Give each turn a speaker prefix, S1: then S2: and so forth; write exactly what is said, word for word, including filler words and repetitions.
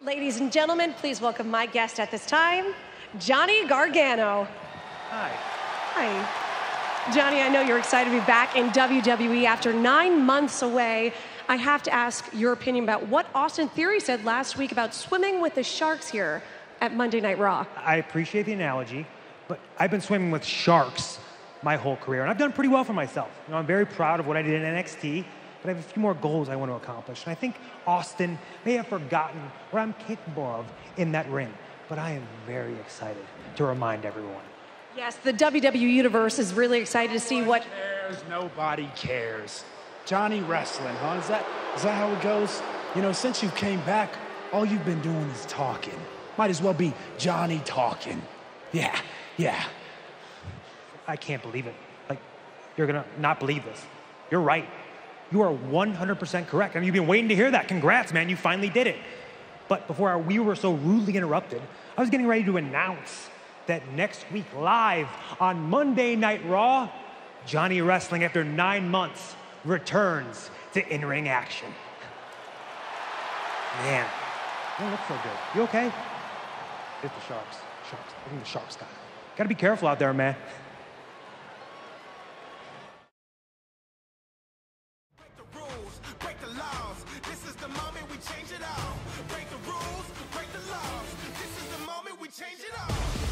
S1: Ladies and gentlemen, please welcome my guest at this time, Johnny Gargano.
S2: Hi.
S1: Hi. Johnny, I know you're excited to be back in W W E after nine months away. I have to ask your opinion about what Austin Theory said last week about swimming with the sharks here at Monday Night Raw.
S2: I appreciate the analogy, but I've been swimming with sharks my whole career, and I've done pretty well for myself. You know, I'm very proud of what I did in N X T, but I have a few more goals I want to accomplish. And I think Austin may have forgotten what I'm capable of in that ring, but I am very excited to remind everyone.
S1: Yes, the W W E Universe is really excited to see what...
S3: cares. Nobody cares. Johnny wrestling, huh? Is that, is that how it goes? You know, since you came back, all you've been doing is talking. Might as well be Johnny talking. Yeah, yeah.
S2: I can't believe it. Like, you're gonna not believe this. You're right. You are one hundred percent correct. I mean, you've been waiting to hear that. Congrats, man. You finally did it. But before we were so rudely interrupted, I was getting ready to announce that next week, live on Monday Night Raw, Johnny Wrestling, after nine months, returns to in-ring action. Man, you don't look so good. You okay? It's the sharks. Sharks. I think the sharks got it. Gotta be careful out there, man.
S4: Break the rules, break the laws. This is the moment we change it all. Break the rules, break the laws. This is the moment we change it all.